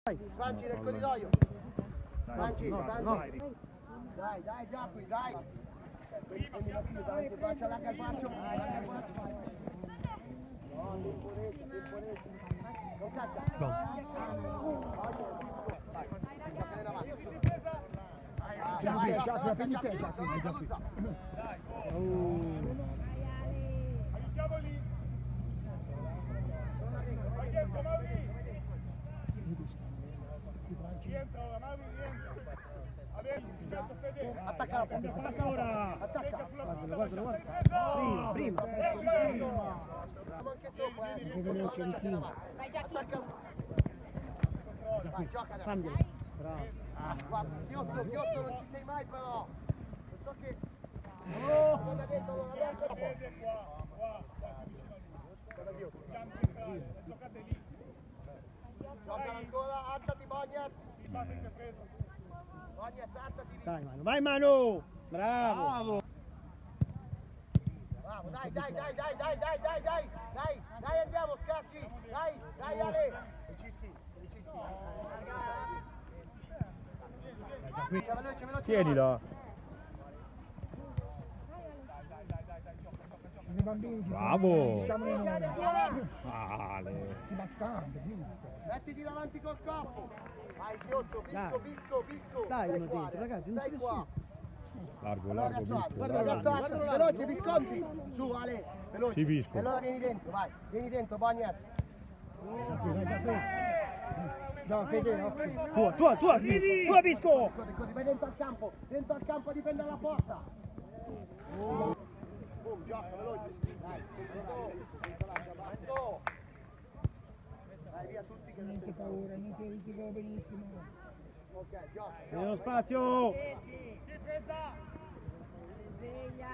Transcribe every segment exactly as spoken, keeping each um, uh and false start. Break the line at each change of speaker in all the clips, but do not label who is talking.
Franci nel corridoio. Franci, Franci. Dai, dai, già qui, dai. Faccia larga il braccio. Non caccia.
Già qui, già sulla penitenza.
Aiutiamoli! Vai dentro, Mauri! Rientra ora, Mauri, rientra! Adesso, certo, Fede!
Attacca la porta, attacca ora! Attacca!
Guarda, guarda, guarda. Prima, prima.
Siamo anche sopra, eh!
Che veloce, Richino.
Attacca! Vai, gioca adesso!
Cambia. Bravo.
Ah, guarda, Ghiotto, Ghiotto, non ci sei mai però! Non so che... Oh! Guarda dentro, non adesso!
Fede qua, qua, qua, vicino a lui.
Guarda Ghiotto!
Siamo centrali, giocate lì.
Gioca ancora, alzati Bognaz!
Il passo che ha preso.
Bognaz, alzati lì!
Dai Manu, vai Manu! Bravo!
Bravo, dai, dai, dai, dai, dai, dai, dai, dai, dai, dai, andiamo, Scarci, dai, dai, Ale. Ricischi, ricischi. Veloce, veloce, veloce.
Tienilo.
I bambini ci
Bravo.
facciamo in ora.
Ale.
Ti bassando,
Mettiti davanti col corpo. Vai, Ghiotto, Visco, Visco, Visco.
Dai,
Stai
uno
qua,
dentro, ragazzi, non
stai
ci
qua.
Largo,
Allora,
largo,
adesso,
Visco.
guarda,
largo.
adesso alzati, veloce, Visconti. Su, Ale, veloce.
Sì, Visco.
E allora vieni dentro, vai, vieni dentro, Bognaz.
No, Fede, no. Tua, tua, tua, tua Visco!
Così, così, vai dentro al campo, dentro al campo a difendere la porta. Boom, gioca, veloce. Dai, dai, vai via tutti che
Niente paura, niente litigo benissimo.
Ok, gioca.
Nello spazio!
Difesa!
Sveglia!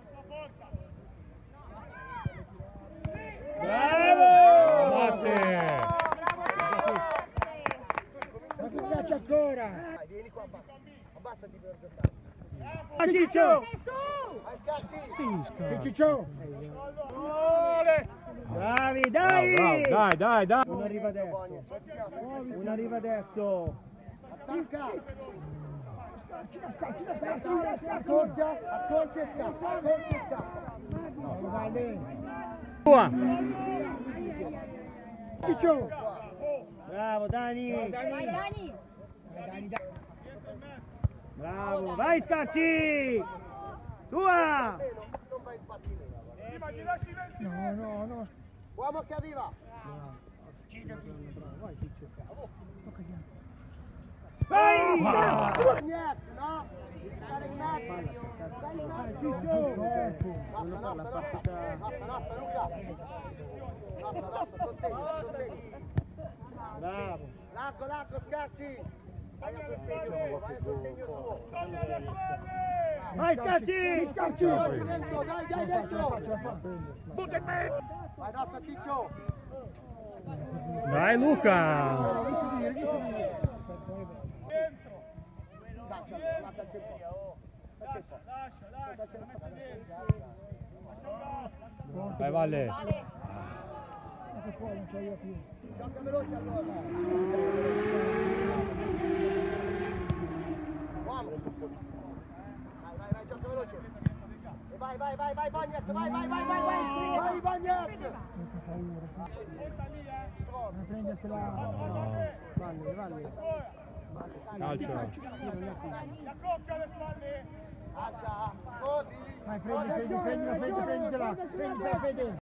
Bravo! Matte!
Ma che caccia ancora?
Dai, vieni qua, abbassa. Abbassati per giocare.
Vai Ciccio!
Vai, Scacci!
Sì, Che Ciccio!
Ole!
Bravi,
Bravo,
dai!
bravo, dai, dai, dai.
Uno arriva adesso. Uno arriva adesso.
Attacca!
Accorcia,
Accorcia e scappa, accorcia e scappa.
No, va bene.
Tua.
Ciccio! Bravo Dani!
Vai Dani!
Bravo, vai Scarci! Tua!
Non vai in sbattimento.
Prima gli lasci venti
No, no, no.
Uomo che arriva.
Vai Ciccio.
Vai!
Bognaz, no? Devi stare in mezzo. Stai in mezzo. Nossa, nossa, nossa. Nossa, nossa, Luca. Nossa, nossa, sostegno, sostegno.
Bravo!
Largo, largo, Scarci. Vai a sostegno, vai a sostegno tuo.
Vai Scarci! Scarci!
Veloce dentro, dai, dai dentro.
Butta in me!
Vai, nostra Ciccio.
Dai Luca!
dentro!
Caccia, guarda il tempo.
Lascia, lascia, lascia, la mette dentro!
Vai Valle!
Vale!
Che fuori non c'è io più.
Gioca veloce allora. Uomo. Vai, vai, vai, gioca veloce. E vai, vai, vai, vai, Bognaz, vai, vai, vai, vai, vai. Vai, Bognaz.
Non prendersela. Valle, valle.
Calcio!
La cocca alle spalle!
Ah già, così.
Vai, prendi, prendi, prendila, prendi, prenditela. Prenditela, Fede.